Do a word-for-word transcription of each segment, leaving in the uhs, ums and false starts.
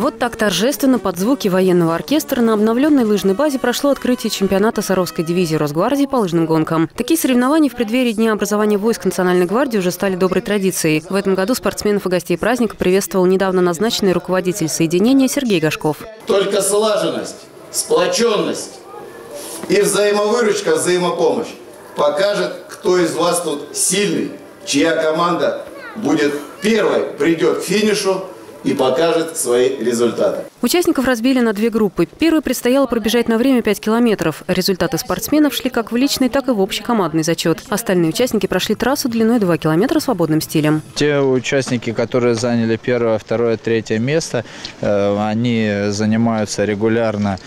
Вот так торжественно под звуки военного оркестра на обновленной лыжной базе прошло открытие чемпионата Саровской дивизии Росгвардии по лыжным гонкам. Такие соревнования в преддверии Дня образования войск Национальной гвардии уже стали доброй традицией. В этом году спортсменов и гостей праздника приветствовал недавно назначенный руководитель соединения Сергей Гашков. Только слаженность, сплоченность и взаимовыручка, взаимопомощь покажет, кто из вас тут сильный, чья команда будет первой, придет к финишу и покажет свои результаты. Участников разбили на две группы. Первой предстояло пробежать на время пять километров. Результаты спортсменов шли как в личный, так и в общекомандный зачет. Остальные участники прошли трассу длиной два километра свободным стилем. Те участники, которые заняли первое, второе, третье место, они занимаются регулярно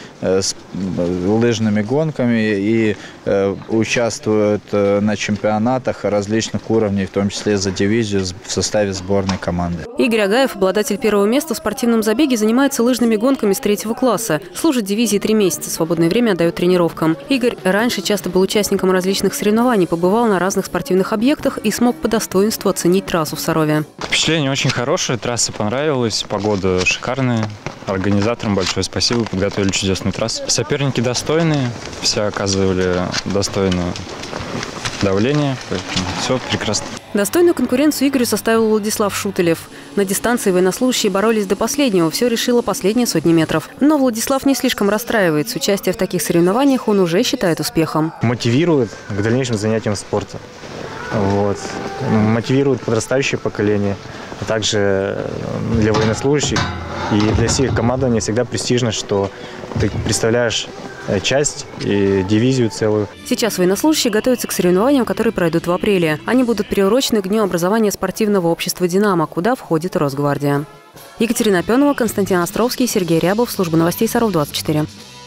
лыжными гонками и участвуют на чемпионатах различных уровней, в том числе за дивизию в составе сборной команды. Игорь Агаев, обладатель первого места в спортивном забеге, занимается лыжными гонками с третьего класса. Служит в дивизии три месяца, свободное время отдает тренировкам. Игорь раньше часто был участником различных соревнований, побывал на разных спортивных объектах и смог по достоинству оценить трассу в Сарове. Впечатление очень хорошее, трасса понравилась, погода шикарная. Организаторам большое спасибо, подготовили чудесную трассу. Соперники достойные, все оказывали достойное давление, поэтому все прекрасно. Достойную конкуренцию Игорю составил Владислав Шутелев. На дистанции военнослужащие боролись до последнего, все решило последние сотни метров. Но Владислав не слишком расстраивается. Участие в таких соревнованиях он уже считает успехом. Мотивирует к дальнейшим занятиям спорта. Вот. Мотивирует подрастающее поколение, а также для военнослужащих и для всех командований всегда престижно, что ты представляешь часть и дивизию целую. Сейчас военнослужащие готовятся к соревнованиям, которые пройдут в апреле. Они будут приурочены к Дню образования спортивного общества «Динамо», куда входит Росгвардия. Екатерина Пенова, Константин Островский, Сергей Рябов. Служба новостей Саров двадцать четыре.